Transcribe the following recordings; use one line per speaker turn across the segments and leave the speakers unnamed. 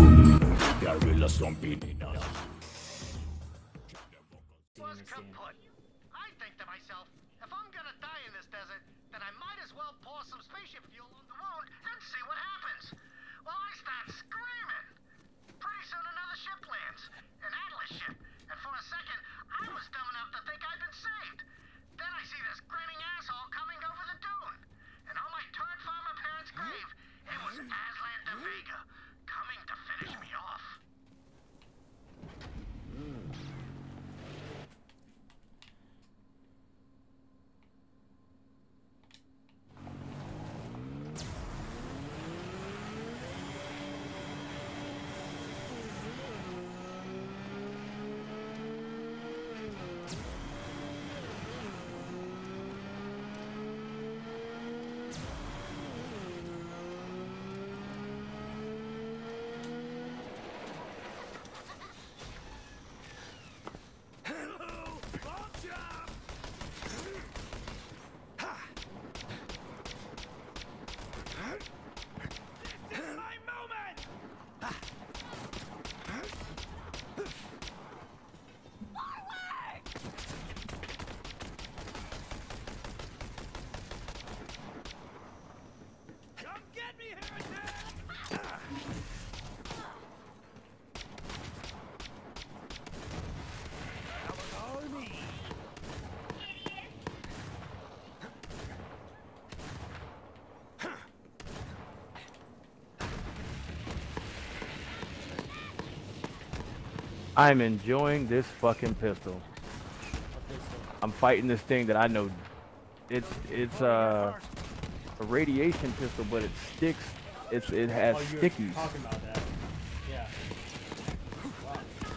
Guerrilla stomping in us.
Was kaput. I think to myself, if I'm gonna die in this desert, then I might as well pour some spaceship fuel on the wound and see what happens. Well, I start screaming. Pretty soon another ship lands, an Atlas ship, and for a second, I was dumb enough to think I'd been saved. Then I see this grinning asshole coming over the dune, and on my turd farmer parents' grave, it was Aslan de Vega coming to finish me off.
I'm enjoying this fucking pistol. I'm fighting this thing that I know. It's a radiation pistol, but it sticks. It has stickies.
Talking about that. Yeah. Wow.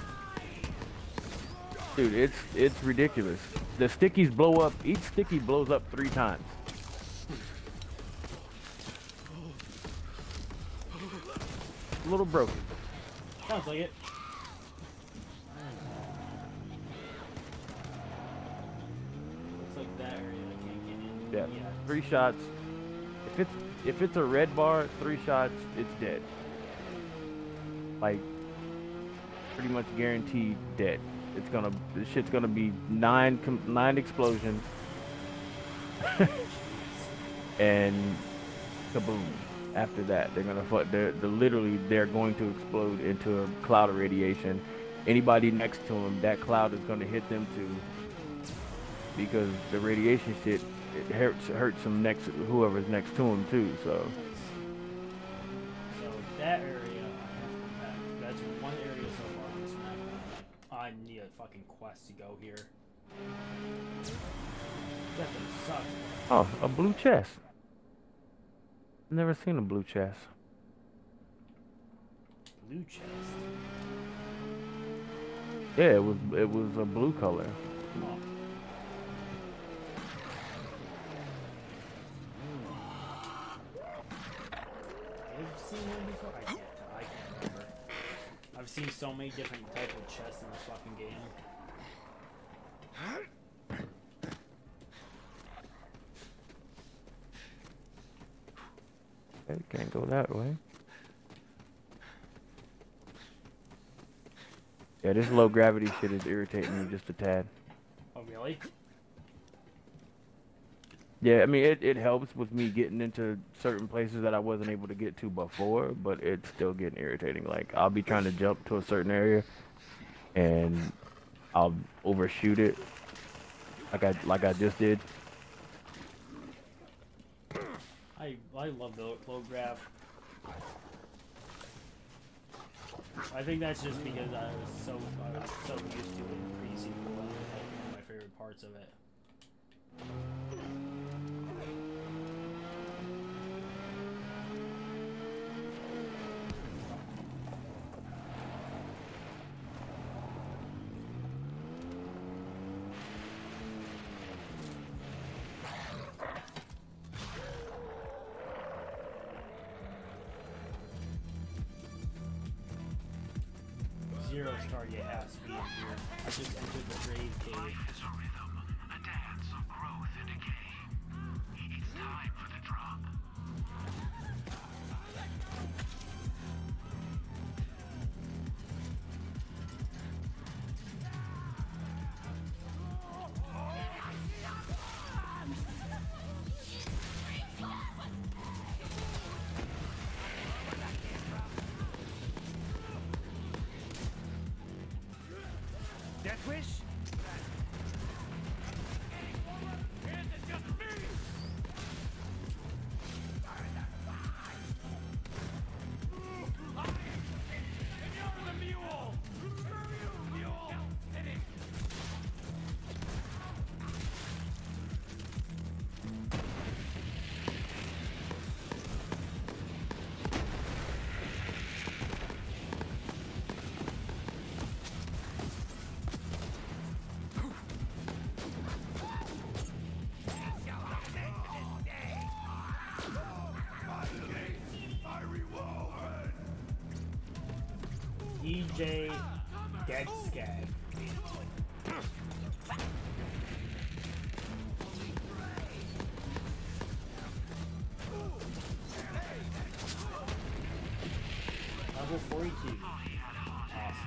Dude, it's ridiculous. The stickies blow up. Each sticky blows up 3 times. A little broken.
Sounds like it. Looks like that area I can't get in.
Yeah. 3 shots. If it's a red bar, 3 shots, it's dead. Like pretty much guaranteed dead. This shit's gonna be 9 explosions. And kaboom. After that, they're going to explode into a cloud of radiation. Anybody next to them, that cloud is going to hit them too, because the radiation shit, it hurts them whoever's next to them too. So
that area, that's one area so far on this map. I need a fucking quest to go here. Definitely sucks.
oh, a blue chest. Never seen a blue chest.
Blue chest.
Yeah, it was a blue color.
Oh. I've seen one before. I can't remember. I've seen so many different types of chests in this fucking game.
Okay, can't go that way. Yeah, this low gravity shit is irritating me just a tad.
Oh, really?
Yeah, I mean, it helps with me getting into certain places that I wasn't able to get to before, but it's still getting irritating. Like, I'll be trying to jump to a certain area, and I'll overshoot it, like I just did.
I love the low grav. I think that's just because I was so used to it in pre-season 1. It was like one of my favorite parts of it. Zero target half speed here. I just entered the grave cave.
Life is a rhythm, a dance of growth and decay. It's time for the drop.
Death wish?
EJ Gexskag. Level 42. Awesome.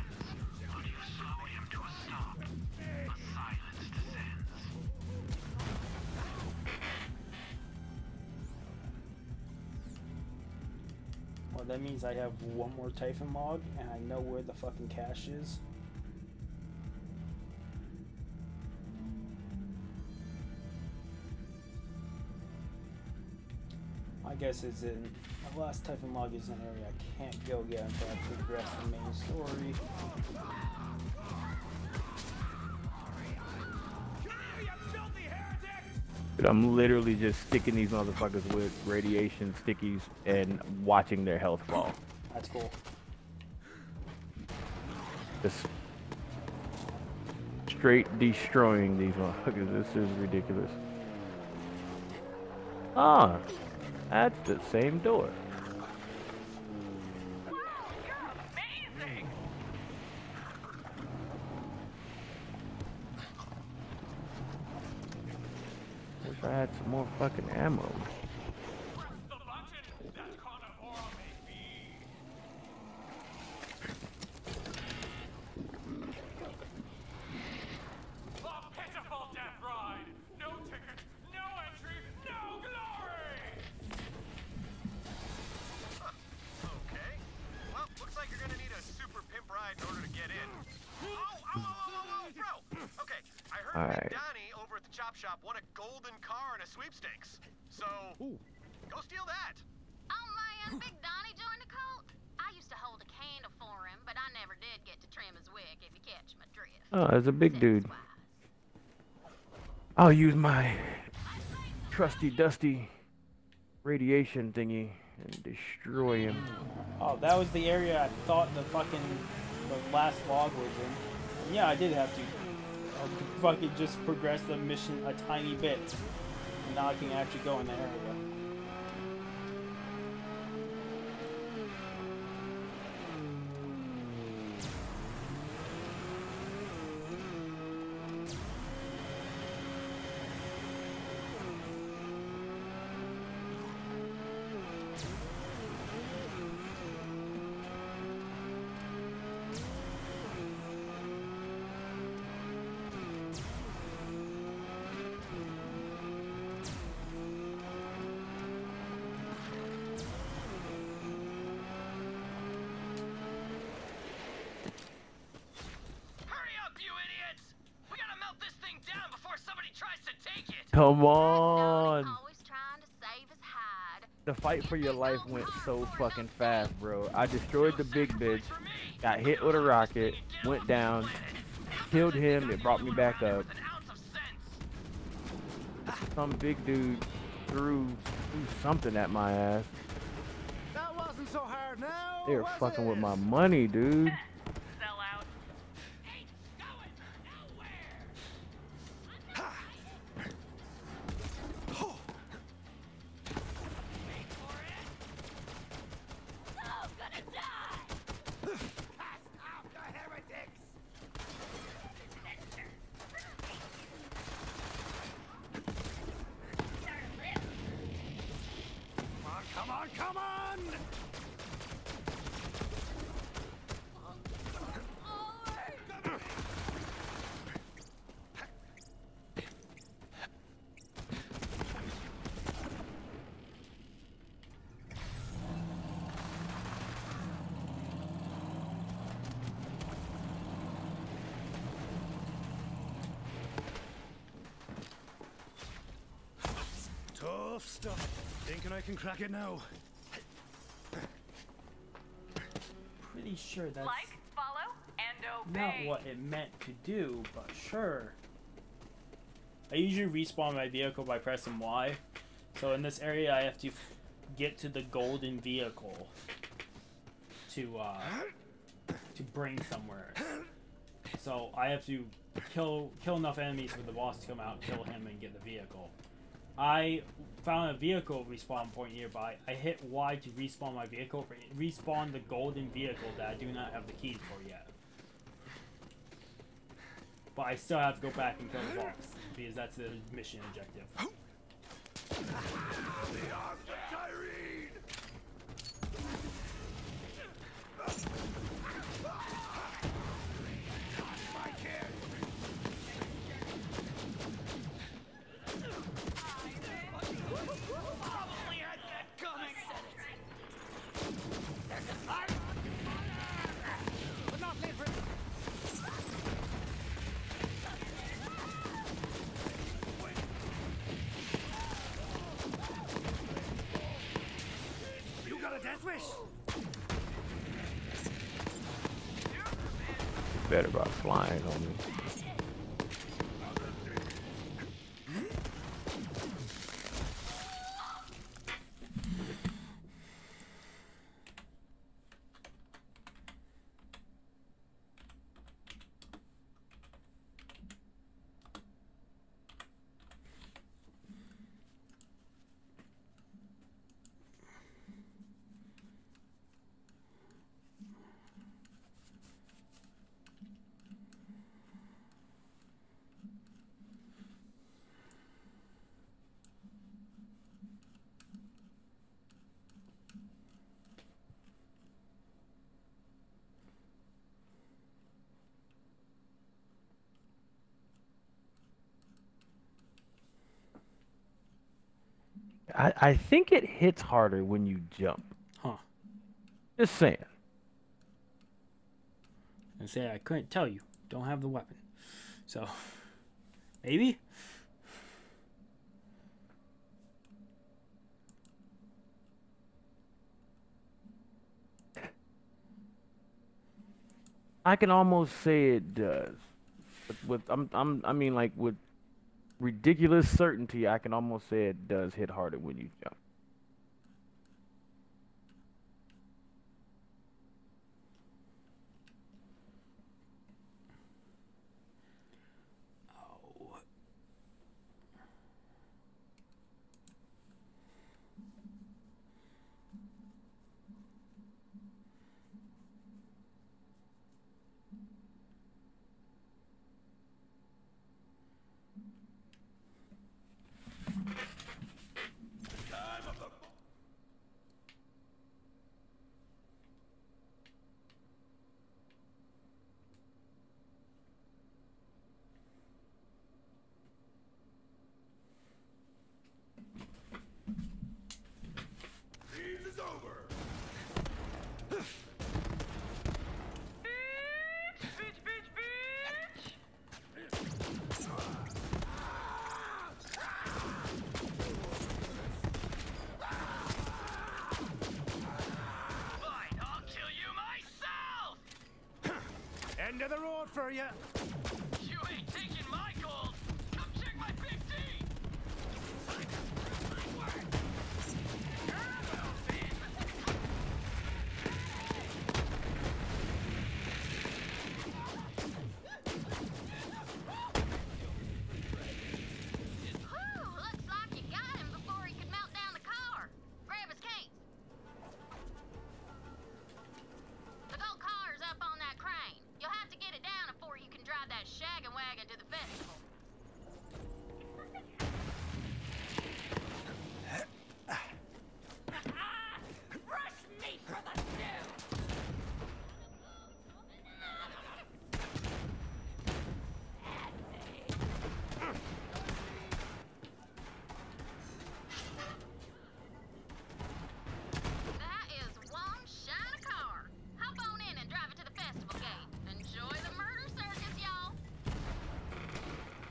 Well, that means I have one more Typhon log, and I know where the fucking cache is. I guess it's in the last Typhon log is an area I can't go yet until I progress the main story.
Dude, I'm literally just sticking these motherfuckers with radiation stickies and watching their health fall.
That's cool.
Just straight destroying these motherfuckers. This is ridiculous. Ah, that's the same door. Wish I had some more fucking ammo.
Alright. Donnie over at the chop shop won a golden car in a sweepstakes. So, go steal that.
Oh man, Big Donnie joined the cult? I used to hold a candle for him, but I never did get to trim his wick, if you catch my drift.
Oh, there's a big dude. I'll use my trusty dusty radiation thingy and destroy him.
Oh, that was the area I thought the last log was in. Yeah, I did have to fucking just progress the mission a tiny bit. And now I can actually go in the area.
Come on! The fight for your life went so fucking fast, bro. I destroyed the big bitch, got hit with a rocket, went down, killed him, it brought me back up. Some big dude threw something at my ass.
That wasn't so hard now.
They were fucking with my money, dude.
stuff. Thinking I can crack it now.
Pretty sure that's
Like, follow, and
not
obey.
what it meant to do, but sure. I usually respawn my vehicle by pressing Y. So in this area, I have to get to the golden vehicle to bring somewhere. So I have to kill enough enemies for the boss to come out, kill him, and get the vehicle. I found a vehicle respawn point nearby. I hit Y to respawn my vehicle, but it respawned the golden vehicle that I do not have the keys for yet. But I still have to go back and kill the boss, because that's the mission objective.
You got a death wish?
Better about flying on me. I think it hits harder when you jump.
Huh.
Just saying.
I say I couldn't tell you. Don't have the weapon. So, maybe?
I can almost say it does. But I mean like with ridiculous certainty, I can almost say it does hit harder when you jump.
Oh.
End of the road for you.
You ain't taking my gold. Come check my big D.
Whew, looks like you got him before he could melt down the car. Grab his case. The gold car's up on that crane. You'll have to get it down before you can drive that shaggin' wagon to the festival.
Rush me for the stew!
That is one shiny car. Hop on in and drive it to the festival gate. Enjoy the murder circus, y'all.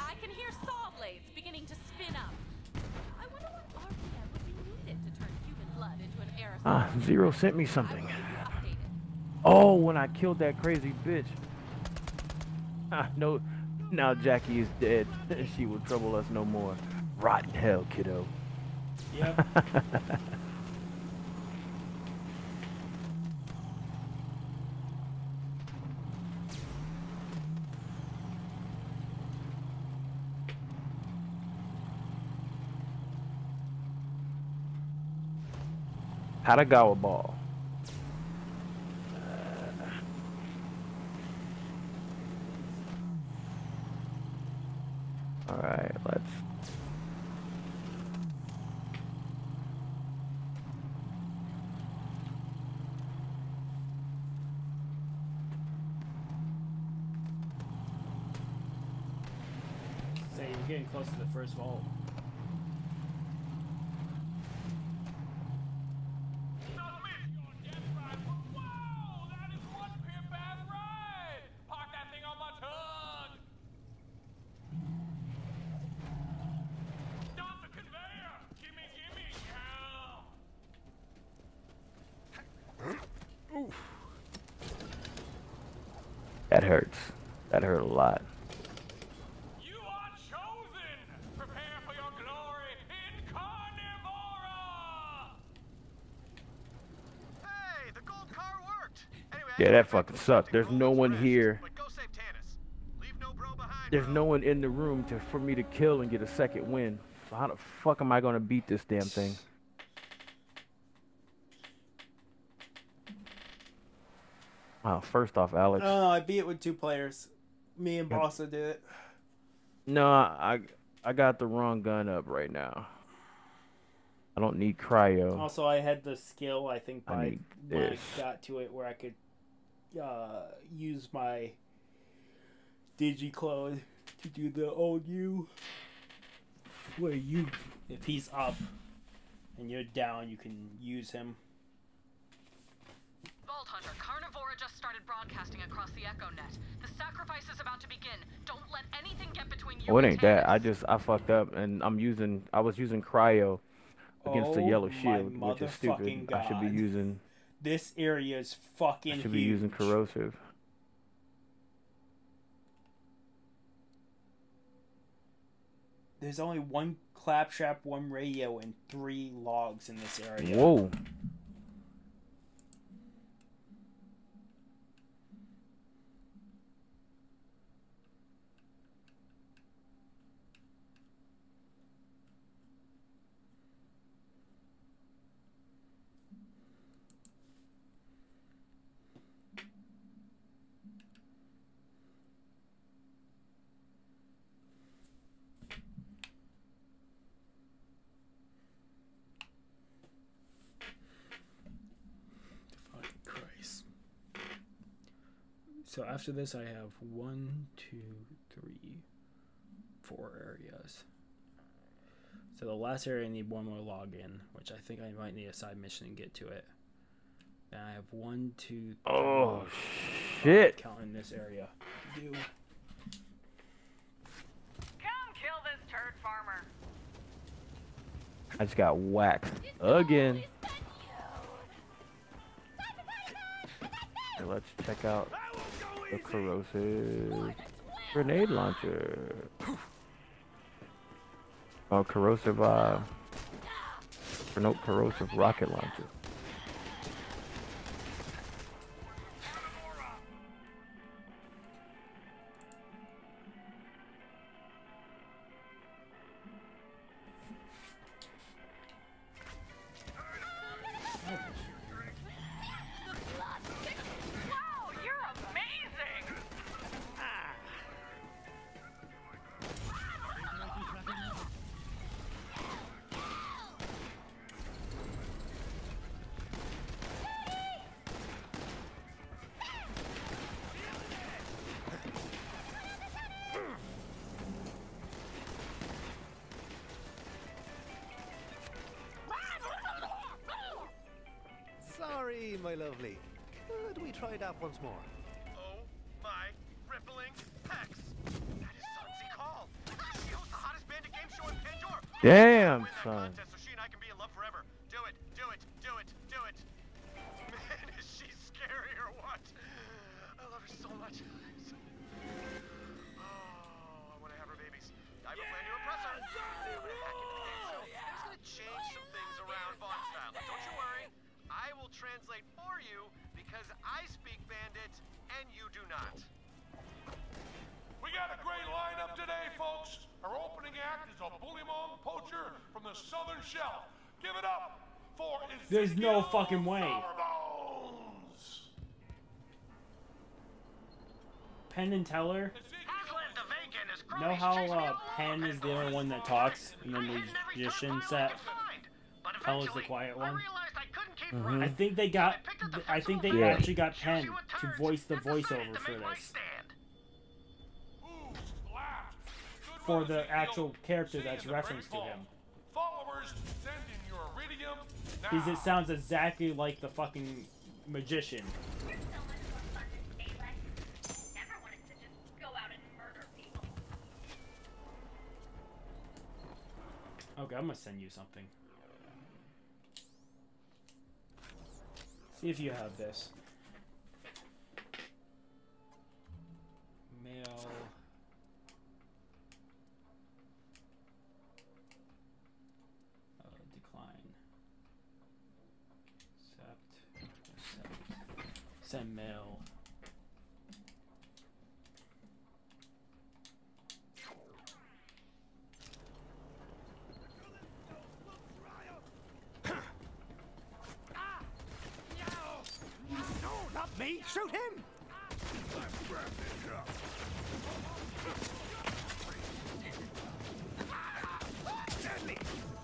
I can hear saw blades beginning to spin up. I wonder what RPM would be needed to turn human blood into an aerosol.
Ah, Zero sent me something.
I will keep you updated.
Oh, when I killed that crazy bitch. Ah, no, now Jackie is dead. She will trouble us no more. Rotten hell, kiddo.
Yep.
Hatagawa ball. All right, let's.
Say you're getting close to the first vault.
That hurts. That hurt a lot.
You are chosen! Prepare for your glory in Carnivora!
Hey, the gold car worked. Anyway,
Yeah, that fucking sucked. There's no one here.
But go save Tannis. Leave no bro behind.
There's
bro.
no one in the room for me to kill and get a second win. So how the fuck am I gonna beat this damn thing? Wow, first off, Alex.
Oh, I beat it with 2 players. Me and Bossa did it.
No, I got the wrong gun up right now. I don't need cryo.
Also, I had the skill, I think,
I
by
need
when I
this.
got to it, where I could use my Digiclone to do the old you. Where you, if he's up and you're down, you can use him.
Vault Hunter, Carnivora just started broadcasting across the Echo Net. The sacrifice is about to begin. Don't let anything get between you
Oh, it
and
ain't that.
Tannis.
I fucked up and I was using cryo against the
Oh
yellow
my
shield, which is stupid.
motherfucking
I should be
God.
using
This area is fucking
I should
huge.
be using corrosive.
There's only 1 claptrap, 1 radio, and 3 logs in this area.
Whoa.
Fucking Christ. So after this, I have 1, 2, 3, 4 areas. So the last area, I need 1 more login, which I think I might need a side mission to get to it. Then I have 1, 2, 3.
Oh shit.
Counting this area. Do.
Come kill this turd farmer.
I just got waxed again. Okay, let's check out the corrosive grenade launcher. Oh, corrosive corrosive rocket launcher.
Wow, you're amazing!
Sorry, my lovely. Could we try that once more?
Oh my rippling pecs. That is Sunsy call.
Damn, son.
So she and I can be in love forever. Do it, do it, do it, do it. Man, is she scary or what? I love her so much. Oh, I want to have her babies. I have a plan to impress her. I'm gonna hack into the game show. I'm just gonna change some things around Vaughn style. Don't you worry. I will translate for you because I speak Bandit and you do not.
We got a great lineup today, folks. Our opening act is a bullymong poacher from the Southern Shelf. Give it up for Ezekiel
There's no fucking way.
Sourbones.
Penn and Teller.
Aslan the Vacant is
Know how Penn is the only one that talks, and then the magician set Teller's the quiet one. I think they got. I think they actually got Penn to voice the voiceover for this. For the actual character that's referenced to him.
Followers, send in your iridium now.
Because it sounds exactly like the fucking magician. Okay, I'm gonna send you something. See if you have this. Mail. Decline. Accept. Send mail.
No, not me! Shoot him! Deadly!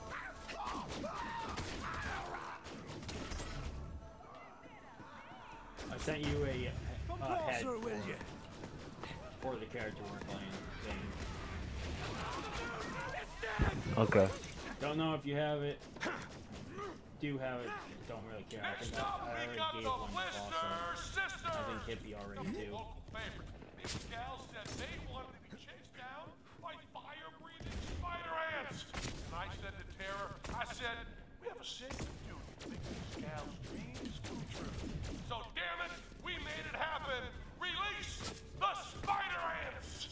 I sent you a
Come
head
closer, will you?
for the character we're playing.
Okay.
Don't know if you have it. Do have it. Don't really care. I think I already gave one to Fossa. I think Hippie already too.
Local favorite. These gals said they wanted to be chased down by fire-breathing spider ants. And I said to Tara, I said, we have a sacred duty to make these gals' dreams come true. So damn it, we made it happen. Release the spider ants.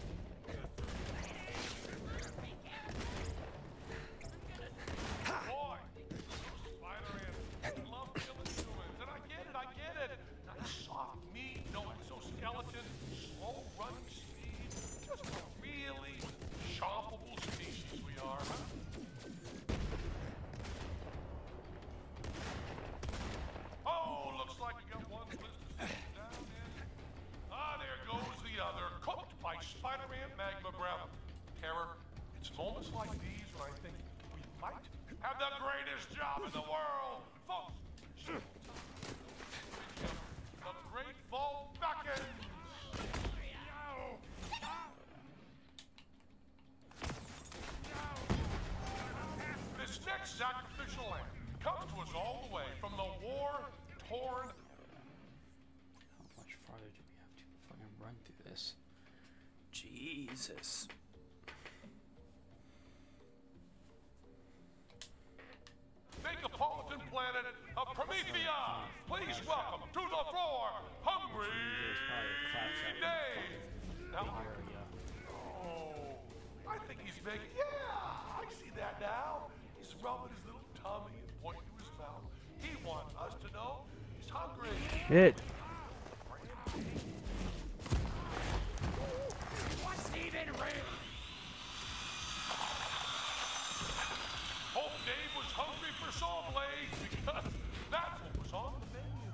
Boy, those spider ants love killing humans, and I get it. Nice soft meat, no exoskeleton, slow running speed, just a really chompable species we are, huh? Oh, looks like we got one blister down in. Ah, there goes the other, cooked by spider ant magma breath. Terror, it's moments like these when I think we might have the greatest job in the world, folks. The Great Vault beckons. This next sacrificial lamb comes to us all the way from the war-torn.
How much farther do we have to fucking run through this? Jesus.
Megapolitan planet of Promethea. Please welcome to the floor, Hungry Dave. Now, I think he's big. Yeah, I see that now. He's rubbing his little tummy and pointing to his mouth. He wants us to know he's hungry.
Shit.
What's even real? Hope Dave was hungry for saw blades because that's what was on the menu.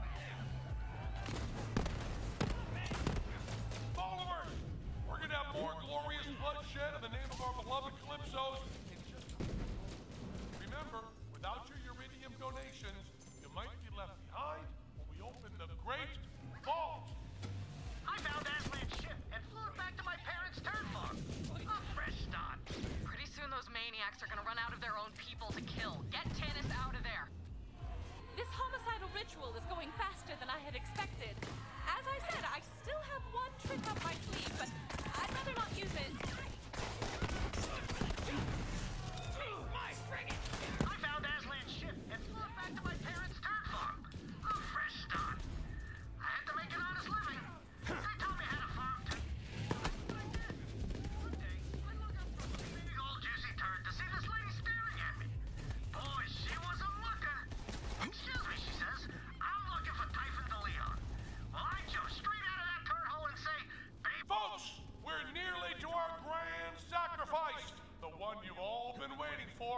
Followers, we're gonna have more glorious bloodshed in the name of our beloved Calypsos in just a minute. Remember, without your uridium donations, you might be left behind when we open the Great Vault.
I found Aslan's ship and flew it back to my parents' turd farm. A fresh start.
Pretty soon those maniacs are gonna run out of their own people to kill. Get Tannis out of there.
This homicidal ritual is going faster than I had expected. As I said, I still have one trick up my sleeve, but I'd rather not use it.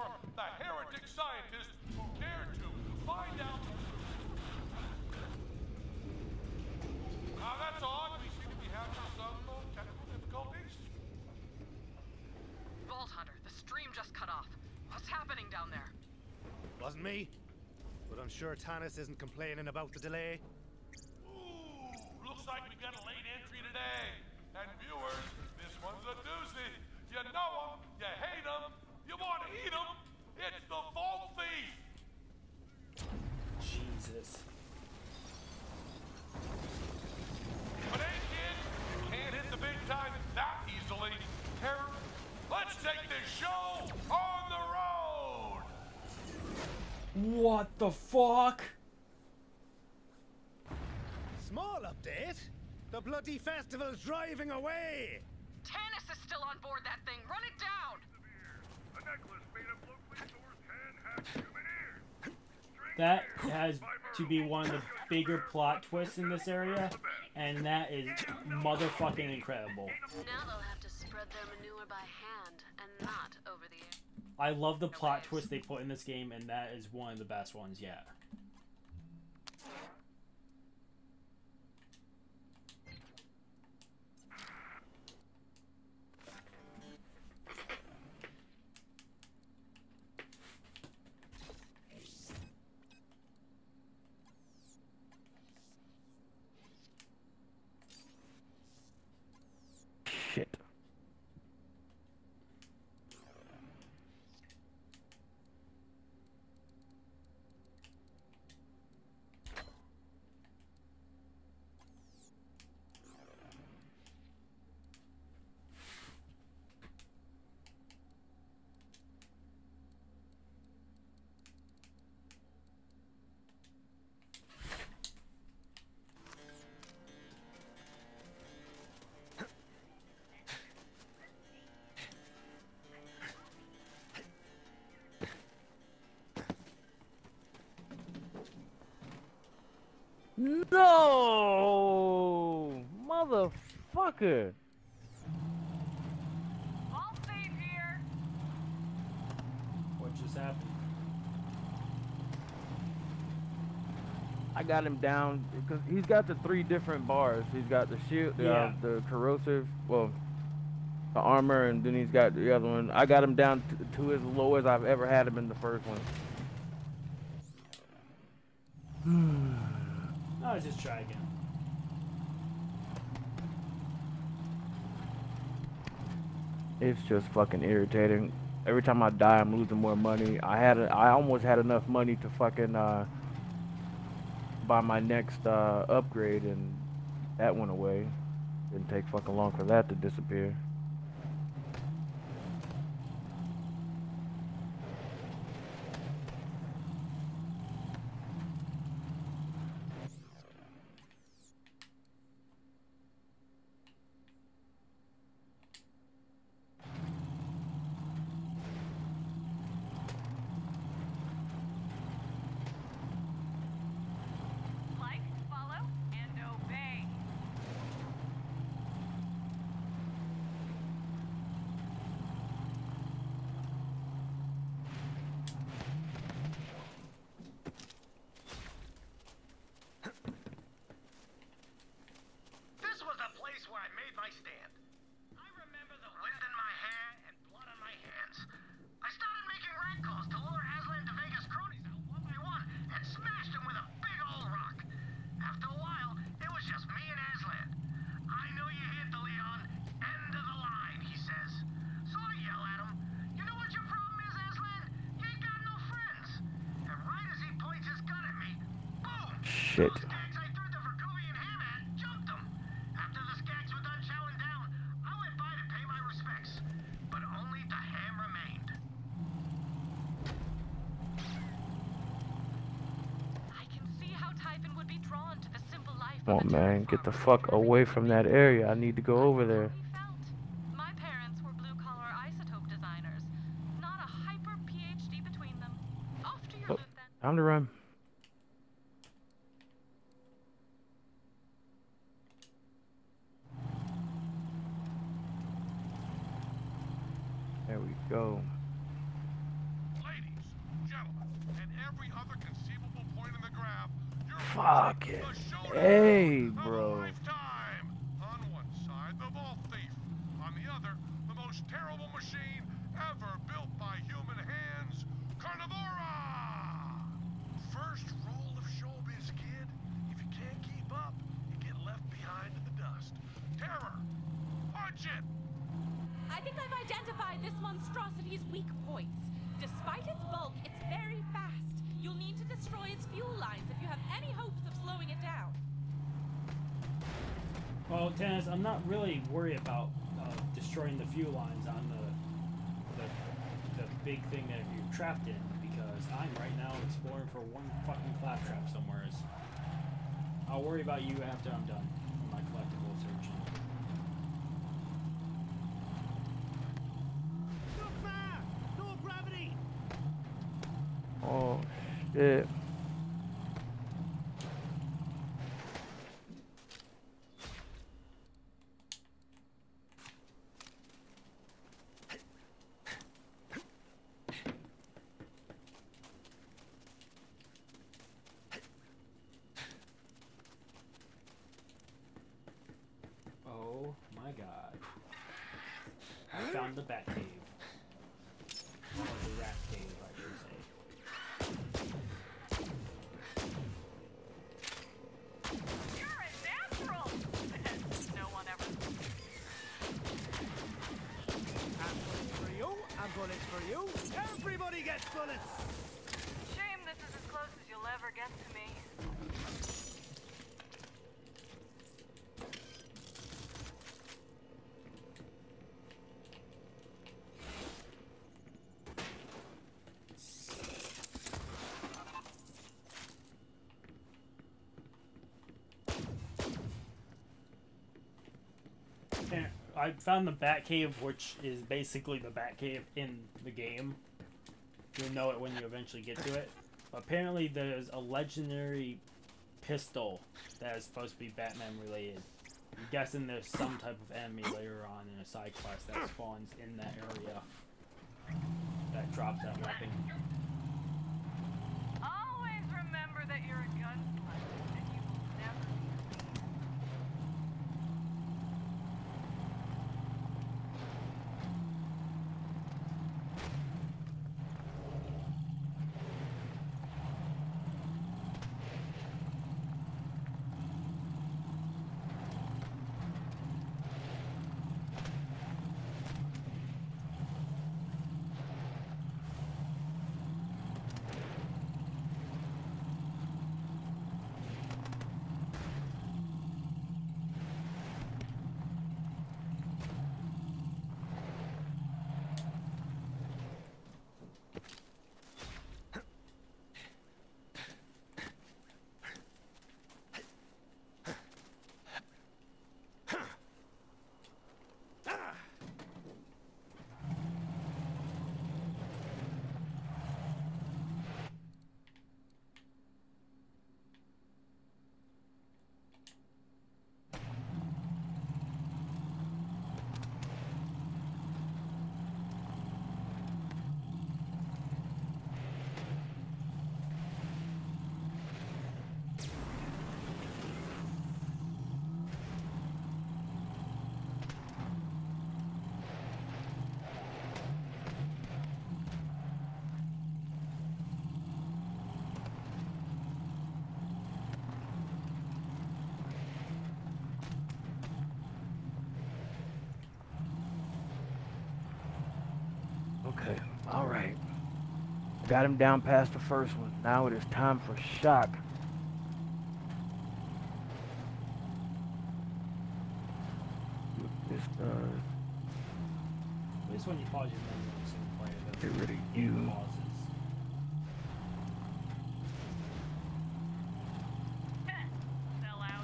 the heretic scientist who dared to find out. Now that's odd. We seem to be having some technical difficulties.
Vault Hunter, the stream just cut off. What's happening down there?
Wasn't me, but I'm sure Tanis isn't complaining about the delay.
Ooh, looks like we got a late entry today. And viewers, this one's a doozy. You know him, you hate him, you want to eat him. It's the Vault Thief.
Jesus.
But hey, kid, you can't hit the big time that easily. Terror, let's take this show on the road.
What the fuck?
Small update. The bloody festival's driving away.
Tanis is still on board that thing. Run it down.
A necklace made of locally sourced hand-hatched human ears.
That has to be one of the bigger plot twists in this area, and that is motherfucking incredible.
Now they'll have to spread their manure by hand and not over the air.
I love the plot twist they put in this game, and that is one of the best ones yet.
Shit. No, motherfucker.
All safe here.
What just happened?
I got him down because he's got the 3 different bars. He's got the shield,
Yeah.
the corrosive, well, the armor, and then he's got the other one. I got him down to as low as I've ever had him in the first one.
No, let's just try again.
It's just fucking irritating. Every time I die, I'm losing more money. I almost had enough money to fucking buy my next upgrade, and that went away. Didn't take fucking long for that to disappear.
Like, follow, and obey.
This was the place where I made my stand. I remember the wind in my hair and blood on my hands. I started making rank calls to lure Aslan de Vega's cronies out one by one and smashed them with a big old rock. After a while, it was just me and Aslan. I know you hit the Leon. End of the line, he says. So I yell at him. You know what your problem is, Aslan? You ain't got no friends. And right as he points his gun at me, boom!
Shit.
Those skags I threw the Verkuvian hammer at jumped them. After the skags were done chowing down, I went by to pay my respects. But only the ham remained.
I can see how Typhon would be drawn to the simple life
Come
of
on,
a terra
man, get the
farmer
fuck away from that area. I need to go over there.
He felt. My parents were blue-collar isotope designers, not a hyper PhD between them. Off to your
Oh,
loot then.
time to run. There we go.
gentlemen, at every other conceivable point in the graph, you're
Fuck
witnessing
it.
the showdown
Hey,
of a
bro.
lifetime. On one side, the Vault Thief. On the other, the most terrible machine ever built by human hands, Carnivora! First rule of showbiz, kid. If you can't keep up, you get left behind in the dust. Terror! Punch it!
I think I've identified this monstrosity's weak points. Despite its bulk, it's very fast. You'll need to destroy its fuel lines if you have any hopes of slowing it down.
Well, Dennis, I'm not really worried about destroying the fuel lines on the big thing that you're trapped in, because I'm right now exploring for one fucking claptrap somewhere. I'll worry about you after I'm done with my collectible searching.
Look there! No gravity!
Oh, shit.
Oh my god. I found the bat cave. Or the rat cave, I should say.
You're a natural! No one ever.
And bullets for you, and bullets for you. Everybody gets bullets!
Shame this is as close as you'll ever get to me.
And I found the bat cave, which is basically the bat cave in the game. You'll know it when you eventually get to it. Apparently there's a legendary pistol that is supposed to be Batman related. I'm guessing there's some type of enemy later on in a side quest that spawns in that area that drops that weapon.
Always remember that you're a gunslinger and you will never be.
Okay, alright. Got him down past the first one. Now it is time for shock. This does.
This one you pause your menu in single player.
Get rid of you.
Pauses.
Sell out.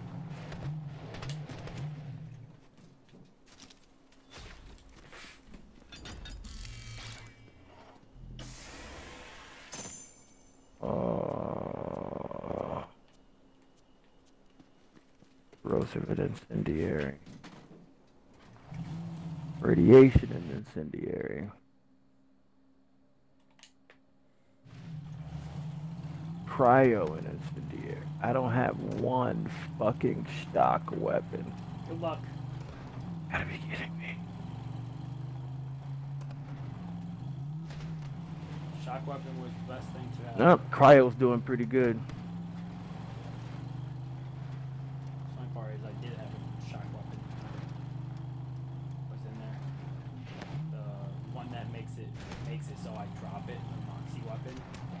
Corrosive and incendiary. Radiation and incendiary. cryo and incendiary. I don't have one fucking stock weapon.
Good luck.
Gotta be kidding me.
Shock weapon was the best thing to have.
Nope, cryo's doing pretty good.
The funny part is I did have a shock weapon. What's in there? The one that makes it so I drop it, the Moxie weapon.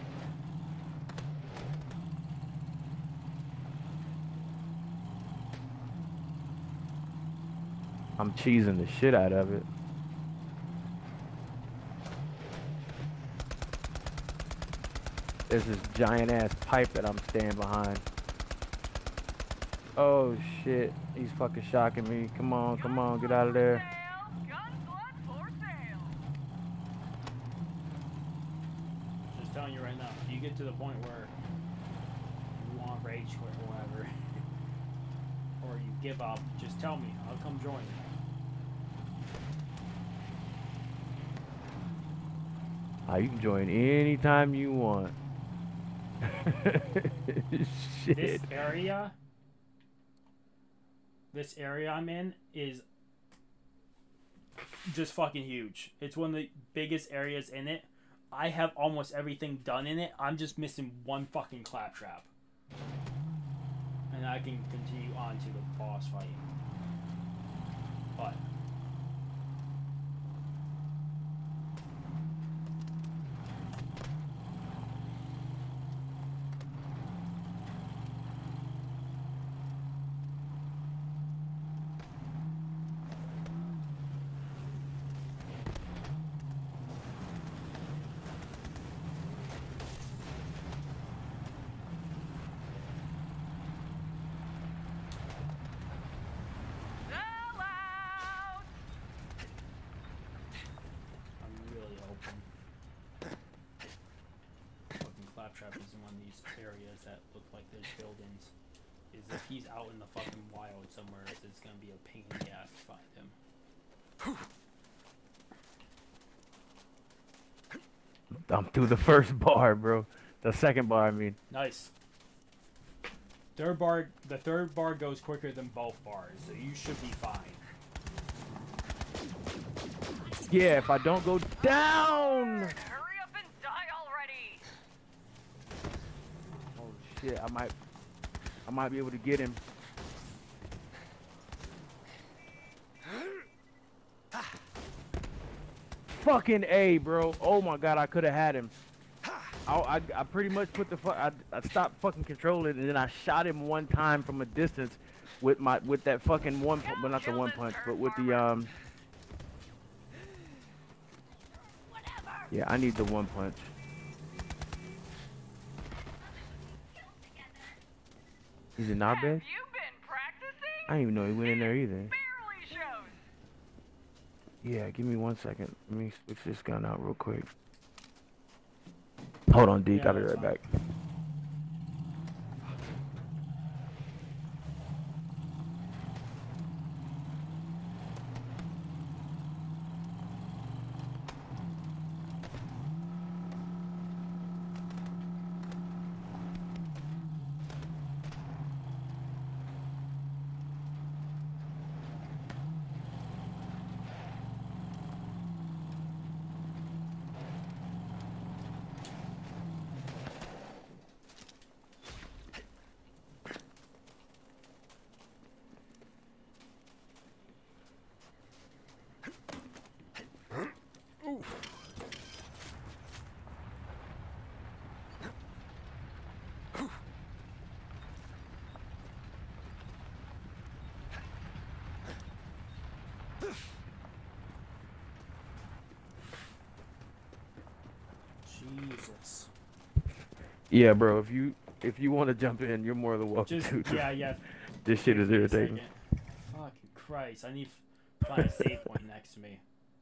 I'm cheesing the shit out of it. There's this giant ass pipe that I'm standing behind. Oh shit, he's fucking shocking me. Come on, get out of there.
Just telling you right now, if you get to the point where you want rage quit or whatever, or you give up, just tell me. I'll come join you.
You can join anytime you want. Shit.
This area I'm in is just fucking huge. It's one of the biggest areas in it. I have almost everything done in it. I'm just missing one fucking claptrap. And I can continue on to the boss fight. But Claptrap is in one of these areas that look like there's buildings. Is if he's out in the fucking wild somewhere, it's gonna be a pain in the ass to find him.
I'm through the first bar, bro. The second bar, I mean.
Nice. The third bar goes quicker than both bars, so you should be fine.
Yeah, if I don't go down.
Hurry up and die already.
Oh shit, I might be able to get him. Fucking A, bro. Oh my god, I could have had him. I pretty much put the I stopped fucking controlling, and then I shot him one time from a distance with that fucking one, but not the one punch, but with the yeah, I need the one punch. He's in our bed?
Have you been practicing?
I didn't even know he went in there either.
Barely shows.
Yeah, give me 1 second. Let me switch this gun out real quick. Hold on, Deke. I'll be right back.
Jesus.
Yeah, bro. If you want to jump in, you're more than welcome to.
Yeah.
This shit is irritating.
Fucking Christ! I need to find a save point next to me.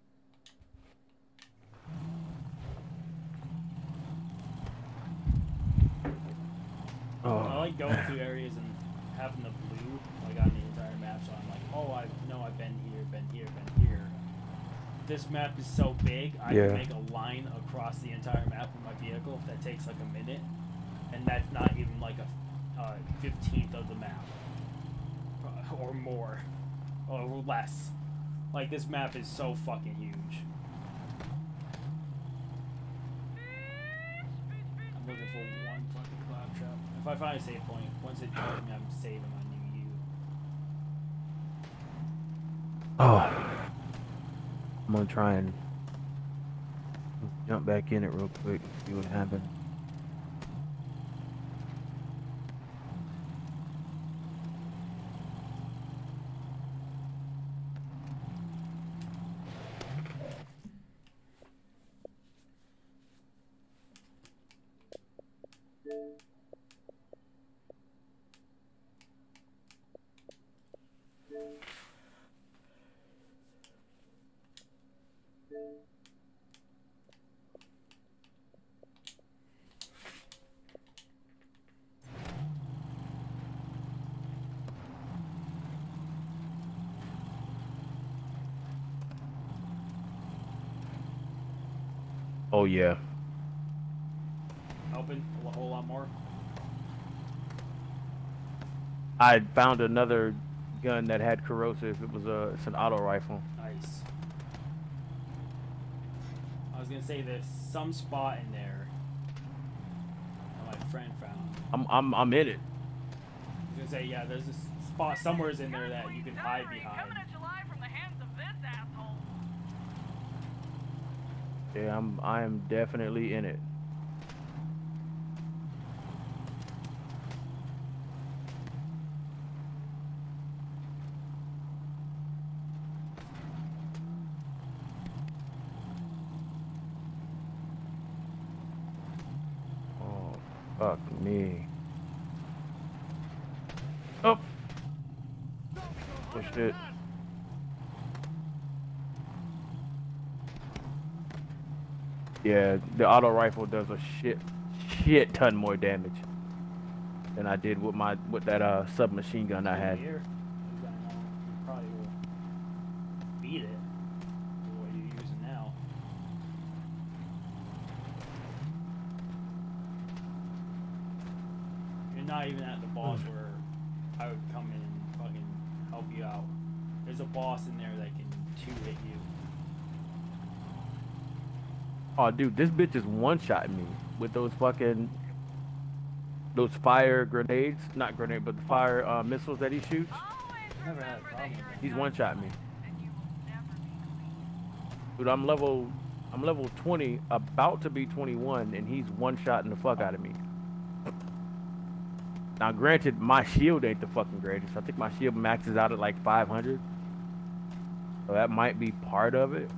Oh.
I like going through areas and having the blue like on the entire map, so I'm like, oh, I know I've been here, been here, been here. This map is so big, I can make a line across the entire map with my vehicle. If that takes like a minute, and that's not even like a 15th of the map, or more, or less. Like, this map is so fucking huge. I'm looking for one fucking cloud trap. If I find a save point, once it tells me I'm saving my new U.
Oh. I'm gonna try and jump back in it real quick, see what happens. Oh yeah.
Helping a whole lot more.
I found another gun that had corrosive. It's an auto rifle.
Nice. I was gonna say there's some spot in there that my friend found.
I'm in it.
I was gonna say, yeah, there's this spot somewhere in there that you can hide behind.
Yeah, I am definitely in it. Oh, fuck me. Oh. Pushed it. Yeah, the auto rifle does a shit ton more damage than I did with that submachine gun I had.
Here, you probably will beat it with what you're using now. You're not even at the boss where I would come in and fucking help you out. There's a boss in there that can 2-hit you.
Oh, dude, this bitch is one-shotting me with those fire grenades. Not grenade, but the fire missiles that he shoots.
Never had a problem with that.
He's one-shotting me. Dude, I'm level 20, about to be 21, and he's one-shotting the fuck out of me. Now, granted, my shield ain't the fucking greatest. I think my shield maxes out at like 500. So that might be part of it.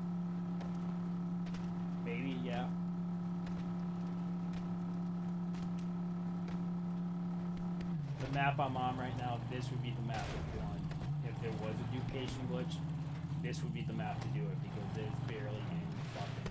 Maybe, yeah. The map I'm on right now, this would be the map if you want. If there was a duplication glitch, this would be the map to do it because there's barely any fucking